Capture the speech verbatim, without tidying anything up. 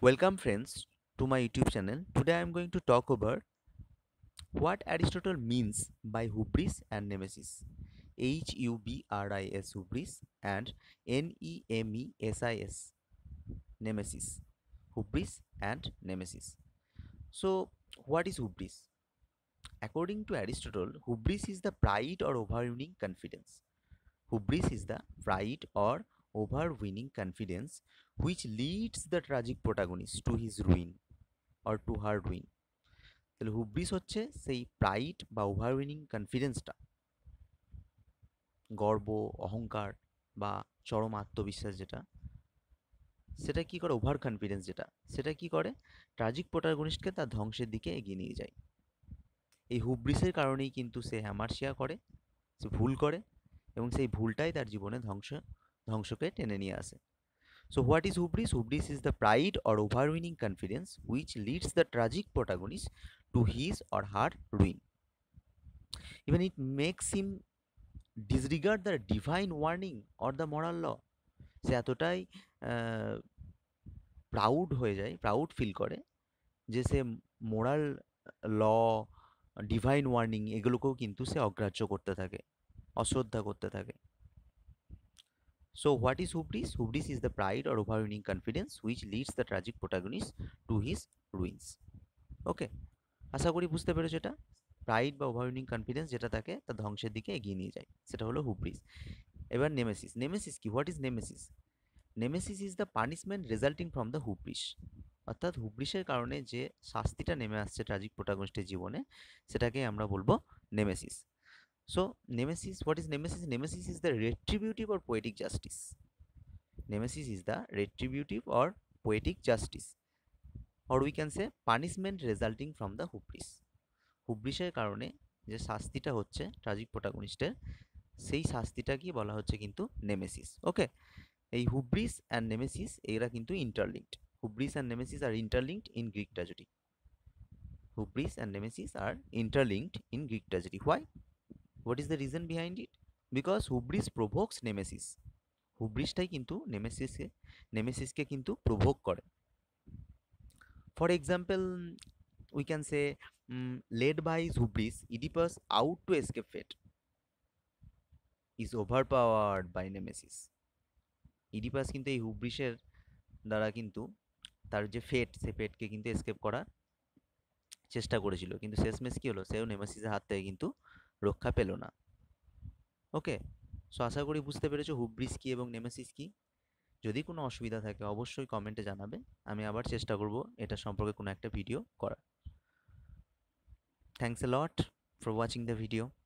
Welcome friends to my YouTube channel. Today I am going to talk about what Aristotle means by hubris and nemesis. H U B R I S hubris and N E M E S I S nemesis. Hubris and nemesis. So what is hubris? According to Aristotle, hubris is the pride or overweening confidence. Hubris is the pride or overweening confidence which leads the tragic protagonist to his ruin or to her ruin. তাহলে হুব্রিস হচ্ছে সেই pride বা ওভারউইনিং কনফিডেন্সটা, গর্ব, অহংকার বা চরম আত্মবিশ্বাস যেটা, সেটা কি করে, ওভার কনফিডেন্স যেটা, সেটা কি করে ট্রাজিক প্রোটাগনিস্টকে তার ধ্বংসের দিকে এগিয়ে নিয়ে যায়। এই হুব্রিসের কারণেই কিন্তু সে হ্যামার্শিয়া করে, সে ভুল করে এবং সেই ভুলটাই তার জীবনে ধ্বংস ধ্বংসকে টেনে নিয়ে আসে। So what is hubris? Hubris is the pride or overweening confidence which leads the tragic protagonist to his or her ruin. Even it makes him disregard the divine warning or the moral law. সে এতটাই proud হয়ে যায়, proud feel করে যে সে moral law, divine warning এগুলোকেও কিন্তু সে অগ্রাহ্য করতে থাকে, অশ্রদ্ধা করতে থাকে। So what is hubris? Hubris is the pride or overweening confidence which leads the tragic protagonist to his ruins. ওকে, আশা করি বুঝতে পেরেছো এটা। প্রাইড বা ওভারউইনিং কনফিডেন্স যেটা তাকে তার ধ্বংসের দিকে এগিয়ে নিয়ে যায়, সেটা হলো হুব্রিস। এবার নেমেসিস। নেমেসিস কি? What is nemesis? Nemesis is the punishment resulting from the hubris. অর্থাৎ হুব্রিসের কারণে যে শাস্তিটা নেমে আসছে ট্রাজিক প্রোটাগনিস্টের জীবনে, সেটাকে আমরা বলবো nemesis. So nemesis, what is nemesis? Nemesis is the retributive or poetic justice. Nemesis is the retributive or poetic justice, or we can say punishment resulting from the hubris. হুব্রিসের কারণে যে শাস্তিটা হচ্ছে ট্রাজিক প্রোটাগনিস্টের, সেই শাস্তিটাকে বলা হচ্ছে কিন্তু নেমেসিস। ওকে, এই হুব্রিস অ্যান্ড নেমেসিস এরা কিন্তু interlinked. Hubris and nemesis are interlinked in Greek tragedy. Hubris and nemesis are interlinked in Greek tragedy. Why? What is the reason behind it? Because hubris provokes nemesis. হুব্রিসটাই কিন্তু নেমেসিসকে নেমেসিসকে কিন্তু provoke করে। For example, we can say, um, led by his hubris, Oedipus, out to escape fate, is overpowered by Nemesis. Oedipus কিন্তু এই হুব্রিসের দ্বারা কিন্তু তার যে ফেট, সে ফেটকে কিন্তু এসকেপ করার চেষ্টা করেছিল, কিন্তু শেষমেশ কী হলো, সেও নেমেসিসের হাত থেকে কিন্তু রক্ষা পেল না। ওকে, সো আশা করি বুঝতে পেরেছো হুব্রিস কী এবং নেমেসিস কী। যদি কোনো অসুবিধা থাকে অবশ্যই কমেন্টে জানাবে, আমি আবার চেষ্টা করব এটা সম্পর্কে কোনো একটা ভিডিও করার। Thanks a lot for watching the video.